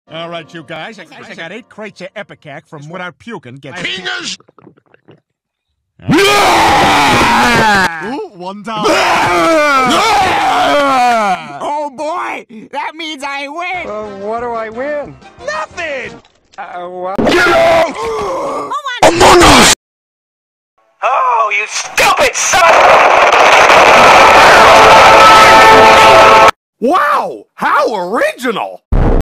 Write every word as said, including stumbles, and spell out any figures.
All right, you guys. I, I got eight crates of Epicac from Without Puking. Get fingers. Ooh, one time. Oh boy, that means I win. Uh, what do I win? Nothing. Uh, what? Get out! Among Us! Oh, you stupid son! Wow, how original!